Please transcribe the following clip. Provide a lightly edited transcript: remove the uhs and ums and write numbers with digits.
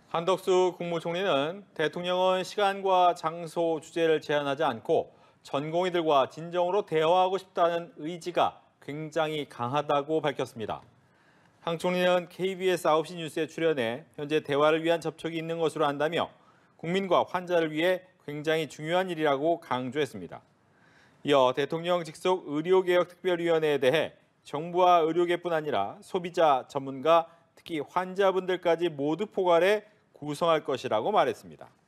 한덕수 국무총리는 대통령은 시간과 장소, 주제를 제한하지 않고 전공의들과 진정으로 대화하고 싶다는 의지가 굉장히 강하다고 밝혔습니다. 황 총리는 KBS 9시 뉴스에 출연해 현재 대화를 위한 접촉이 있는 것으로 안다며 국민과 환자를 위해 굉장히 중요한 일이라고 강조했습니다. 이어 대통령 직속 의료개혁특별위원회에 대해 정부와 의료계뿐 아니라 소비자, 전문가, 특히 환자분들까지 모두 포괄해 구성할 것이라고 말했습니다.